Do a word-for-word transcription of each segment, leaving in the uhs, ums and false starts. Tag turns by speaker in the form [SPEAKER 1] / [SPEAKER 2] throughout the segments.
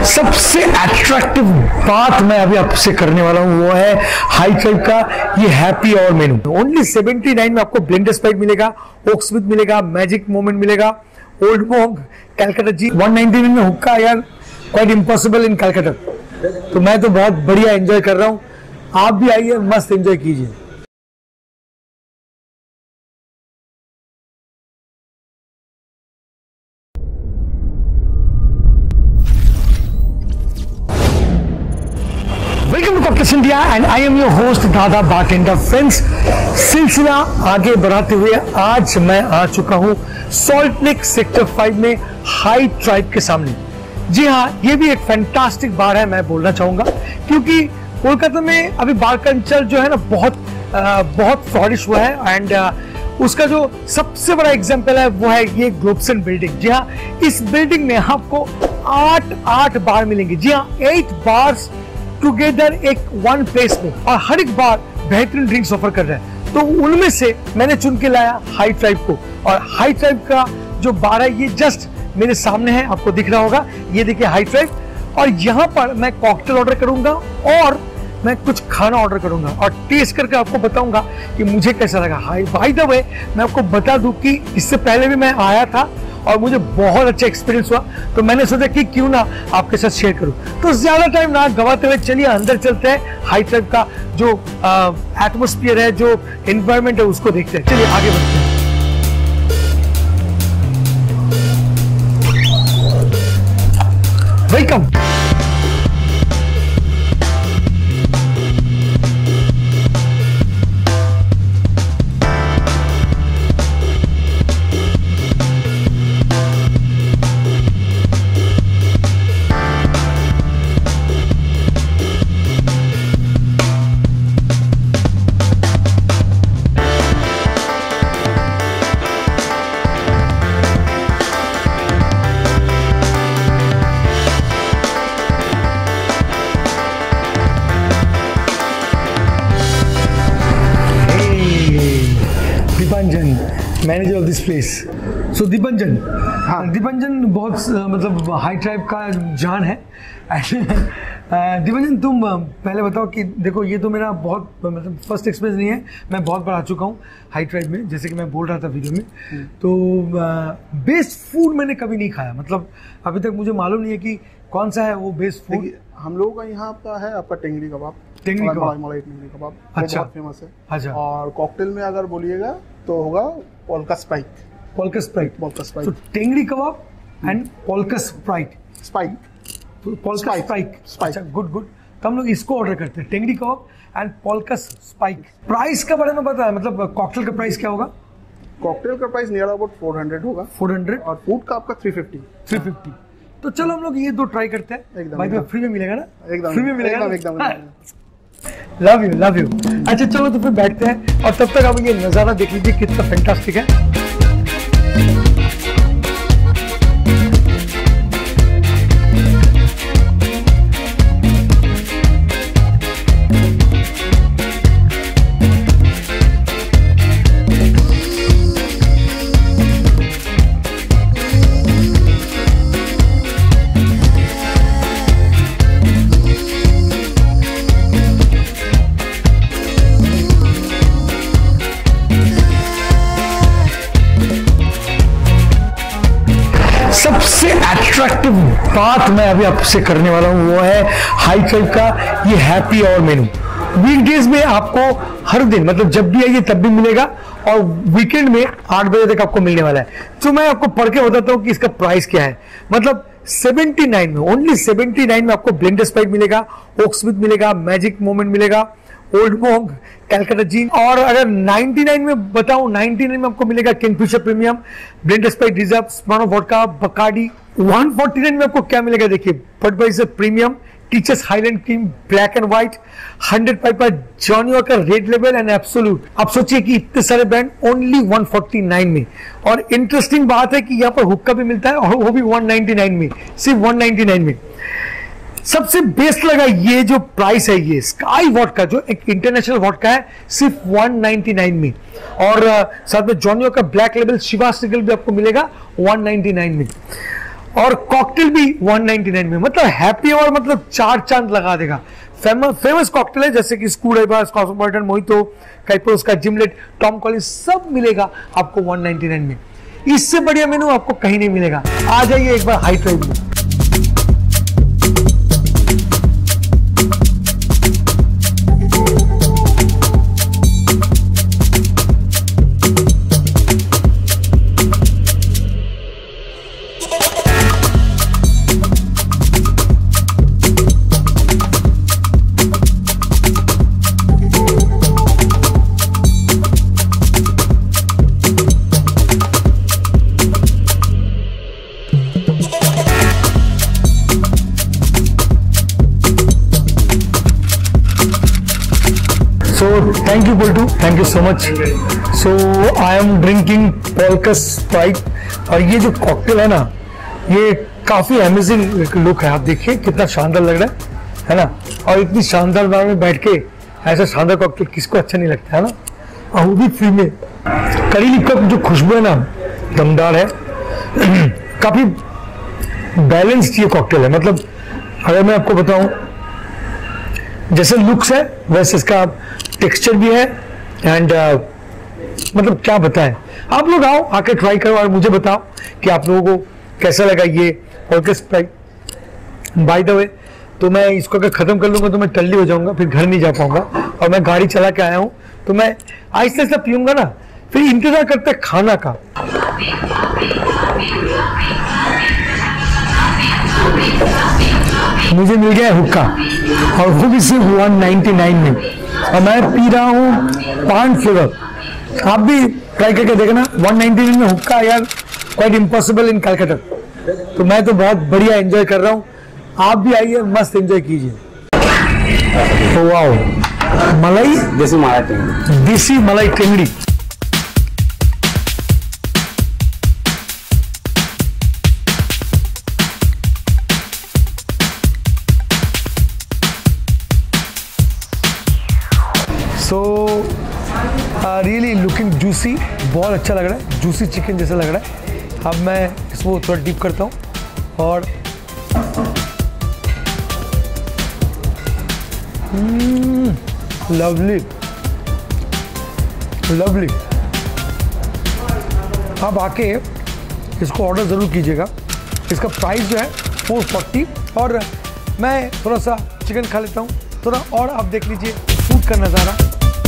[SPEAKER 1] सबसे अट्रैक्टिव बात मैं अभी आपसे करने वाला हूं वो है हाई ट्राइब का ये happy hour menu. Only seventy nine में आपको ब्लेंडर स्प्राइट मिलेगा, ओक स्मिथ मिलेगा, मैजिक मोमेंट मिलेगा, old monk, Calcutta gin. One ninety nine में हुक्का यार क्वाइट इम्पॉसिबल इन कैलकाटा। तो मैं तो बहुत बढ़िया एंजॉय कर रहा हूं, आप भी आइए, मस्त एंजॉय कीजिए। Welcome to cocktails India and I am your host Dada bartender. Friends, सिलसिला आगे बढ़ाते हुए आज मैं आ चुका हूं सॉल्ट लेक सेक्टर फाइव में हाई ट्राइब के सामने। जी हाँ, ये भी एक फैंटास्टिक बार है, मैं बोलना चाहूंगा, क्योंकि कोलकाता में अभी बार कल्चर जो है ना बहुत आ, बहुत फ्लॉरिश हुआ है। एंड आ, उसका जो सबसे बड़ा एग्जाम्पल है वो है ये ग्लोबसन बिल्डिंग। जी हाँ, इस बिल्डिंग में आपको आठ आठ बार मिलेंगे। जी हाँ, एट बार्स टुगेदर एक वन प्लेस में, और हर एक बार बेहतरीन ड्रिंक्स ऑफर कर रहे हैं। तो उनमें से मैंने चुन के लाया हाई ट्राइब को, और हाई ट्राइब का जो बार है ये जस्ट मेरे सामने है, आपको दिख रहा होगा, ये देखिए हाई ट्राइब। और यहाँ पर मैं कॉकटेल ऑर्डर करूंगा और मैं कुछ खाना ऑर्डर करूंगा और टेस्ट करके आपको बताऊंगा कि मुझे कैसा लगा। हाई बाय द वे मैं आपको बता दूं कि इससे पहले भी मैं आया था और मुझे बहुत अच्छा एक्सपीरियंस हुआ, तो मैंने सोचा कि क्यों ना आपके साथ शेयर करूं। तो ज्यादा टाइम ना गवाते हुए चलिए अंदर चलते हैं, हाई ट्राइब का जो एटमोस्फियर है, जो एनवायरनमेंट है, उसको देखते हैं। चलिए आगे बढ़ते हैं। Welcome. Dipanjan, manager of this place. So Dipanjan, हाँ, दीपांजन बहुत मतलब हाई ट्राइब का जान है। दीपांजन, तुम पहले बताओ कि देखो ये तो मेरा बहुत मतलब फर्स्ट एक्सपीरियंस नहीं है, मैं बहुत बार आ चुका हूँ हाई ट्राइब में, जैसे कि मैं बोल रहा था वीडियो में। तो बेस्ट फूड मैंने कभी नहीं खाया, मतलब अभी तक मुझे मालूम नहीं है कि कौन सा है वो बेस्ट फूड।
[SPEAKER 2] हम लोगों का यहाँ का है आपका टेंगड़ी कबाब।
[SPEAKER 1] टेंगड़ी कबाब,
[SPEAKER 2] मलाई टेंगड़ी कबाब,
[SPEAKER 1] अच्छा,
[SPEAKER 2] बहुत फेमस है।
[SPEAKER 1] अच्छा।
[SPEAKER 2] और कॉकटेल में अगर बोलिएगा तो होगा polka spike.
[SPEAKER 1] Polka sprite,
[SPEAKER 2] polka spike.
[SPEAKER 1] तो tangri kebab and polka sprite.
[SPEAKER 2] Spike,
[SPEAKER 1] polka spike, अच्छा, गुड गुड। तो हम लोग इसको ऑर्डर करते हैं, tangri kebab and polka spike. Price का बारे में पता है, मतलब कॉकटेल का प्राइस क्या होगा?
[SPEAKER 2] कॉकटेल का price near about four hundred होगा,
[SPEAKER 1] फोर हंड्रेड,
[SPEAKER 2] और फूड का आपका थ्री फिफ्टी।
[SPEAKER 1] Three fifty. तो चलो हम लोग ये दो ट्राई करते हैं।
[SPEAKER 2] एकदम
[SPEAKER 1] फ्री में मिलेगा ना?
[SPEAKER 2] एकदम
[SPEAKER 1] फ्री में मिलेगा,
[SPEAKER 2] एकदम एकदम।
[SPEAKER 1] Love you love you. अच्छा चलो तो फिर बैठते हैं, और तब तक आप ये नज़ारा देख लीजिए कितना फैंटास्टिक है। सबसे अट्रैक्टिव बात मैं अभी आपसे करने वाला हूं वो है हाई ट्राइब का ये हैप्पी आवर मेनू। वीकडेज में आपको हर दिन, मतलब जब भी आइए तब भी मिलेगा, और वीकेंड में आठ बजे तक आपको मिलने वाला है। तो मैं आपको पढ़ के बताता हूँ कि इसका प्राइस क्या है। मतलब सेवेंटी नाइन में, ओनली सेवेंटी नाइन में आपको ब्लेंडर स्प्राइट मिलेगा, ओक स्मिथ मिलेगा, मैजिक मोमेंट मिलेगा, ओल्ड मॉन्क, कैलकाटा जी। और अगर नाइंटी नाइन में बताऊं, नाइंटी नाइन में आपको मिलेगा Kingfisher premium, blender sprite reserve, Smirnoff vodka, Bacardi. One forty nine में आपको क्या मिलेगा देखिए, Budweiser premium, Teacher's highland cream black and white, hundred piper Johnnie Walker red label and Absolut. आप सोचिए कि इतने सारे brand only one forty nine में। और इंटरेस्टिंग बात है कि यहाँ पर हुक्का भी मिलता है, और वो भी वन नाइंटी नाइन में, सिर्फ वन नाइंटी नाइन में। सबसे बेस्ट लगा ये जो प्राइस है, ये स्काई वॉडका जो एक इंटरनेशनल वॉडका है, सिर्फ वन नाइंटी नाइन में। और uh, साथ में Johnnie Walker black label Chivas Regal भी आपको मिलेगा वन नाइंटी नाइन में। और कॉकटेल भी वन नाइंटी नाइन में, मतलब हैप्पी आवर मतलब चार चांद लगा देगा। फेमस फेमस कॉकटेल है जैसे कि स्कूडेबा, कॉस्मोपॉलिटन, मोहितो, काइपोस का जिमलेट, टॉम कॉलिंस, सब मिलेगा आपको वन नाइंटी नाइन में। इससे बढ़िया मेनू आपको कहीं नहीं मिलेगा। आ जाइए एक बार हाई ट्राइब में। So thank you Boltu, thank you so much. So I am drinking Polka Sprite और ये जो कॉकटेल है ना, ये काफी अमेजिंग लुक है। आप देखिए कितना शानदार लग रहा है, है ना। और इतनी शानदार बार में बैठ के ऐसा शानदार कॉकटेल किसको अच्छा नहीं लगता है ना, और वो भी फ्री में। करी लीफ का जो खुशबू है ना, दमदार है। काफी बैलेंस्ड ये कॉकटेल है। मतलब अगर मैं आपको बताऊं, जैसे लुक्स है वैसे इसका टेक्सचर भी है। एंड uh, मतलब क्या बताएं, आप लोग आओ, आके ट्राई करो और मुझे बताओ कि आप लोगों को कैसा लगा ये polka sprite. By the way, तो मैं इसको अगर खत्म कर लूंगा तो मैं टल्ली हो जाऊंगा, फिर घर नहीं जा पाऊंगा। और मैं गाड़ी चला के आया हूं तो मैं आहिस्ता आहिस्ता पीऊंगा ना, फिर इंतजार करते हैं खाना का। मुझे मिल गया हुक्का और वो भी सिर्फ वन नाइंटी नाइन में, और मैं पी रहा हूँ पान फ्लेवर। आप भी ट्राई करके देखना। वन नाइंटी नाइन में हुक्का यार, क्वाइट इम्पॉसिबल इन कलकत्ता। तो मैं तो बहुत बढ़िया एंजॉय कर रहा हूँ, आप भी आइए, मस्त एंजॉय कीजिए। वाओ, मलाई, देसी malai tangri, desi malai tangri. So really looking juicy, बहुत अच्छा लग रहा है, जूसी चिकन जैसा लग रहा है। अब मैं इसको थोड़ा डीप करता हूँ और लवली लवली। आप आके इसको ऑर्डर ज़रूर कीजिएगा। इसका प्राइस जो है फोर फोर्टी, और मैं थोड़ा सा चिकन खा लेता हूँ थोड़ा, और आप देख लीजिए फूड का नज़ारा।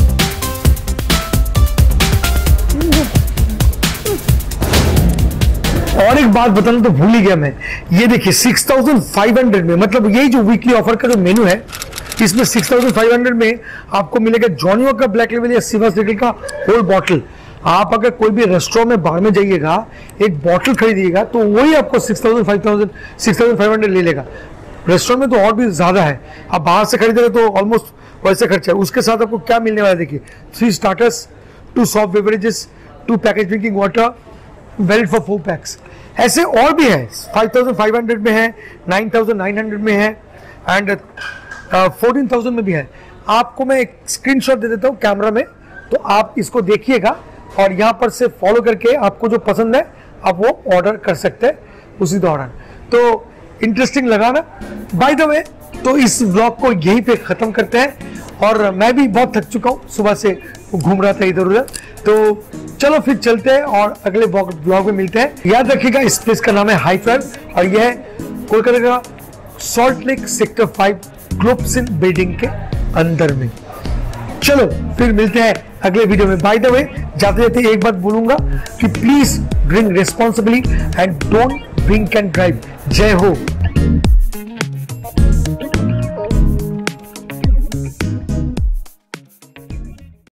[SPEAKER 1] और एक बात बताना तो भूल ही गया मैं, ये देखिए सिक्स थाउजेंड फाइव हंड्रेड में, मतलब यही जो वीकली ऑफर का जो मेनू है, इसमें सिक्स थाउजेंड फाइव हंड्रेड में आपको मिलेगा जॉनी वॉकर का ब्लैक लेवल या सिवास लेवल का होल बॉटल। आप अगर कोई भी रेस्टोरेंट में बाहर में जाइएगा, एक बॉटल खरीदिएगा तो वही आपको six thousand five thousand six thousand five hundred ले लेगा। रेस्टोरेंट में तो और भी ज्यादा है, आप बाहर से खरीदेंगे तो ऑलमोस्ट वैसे खर्चा है। उसके साथ आपको क्या मिलने वाला है, देखिए three starters, two soft beverages, two package drinking water, valid for four pax. ऐसे और भी है, फाइव थाउजेंड फाइव हंड्रेड में है, नाइन थाउजेंड नाइन हंड्रेड में है, एंड फोर्टीन थाउजेंड में भी है। आपको मैं एक स्क्रीनशॉट दे देता हूँ कैमरा में, तो आप इसको देखिएगा और यहाँ पर से फॉलो करके आपको जो पसंद है आप वो ऑर्डर कर सकते हैं उसी दौरान। तो इंटरेस्टिंग लगा ना। बाय द वे, तो इस व्लॉग को यहीं पे ख़त्म करते हैं, और मैं भी बहुत थक चुका हूँ, सुबह से घूम रहा था इधर उधर। तो चलो फिर चलते हैं और अगले ब्लॉग में मिलते हैं। याद रखिएगा इस प्लेस का नाम है हाई ट्राइब, और यह है कोलकाता का Salt Lake sector five Globsyn building के अंदर में। चलो फिर मिलते हैं अगले वीडियो में। बाय द वे, जाते जाते एक बात बोलूंगा कि please drink responsibly and don't drink and drive. जय हो।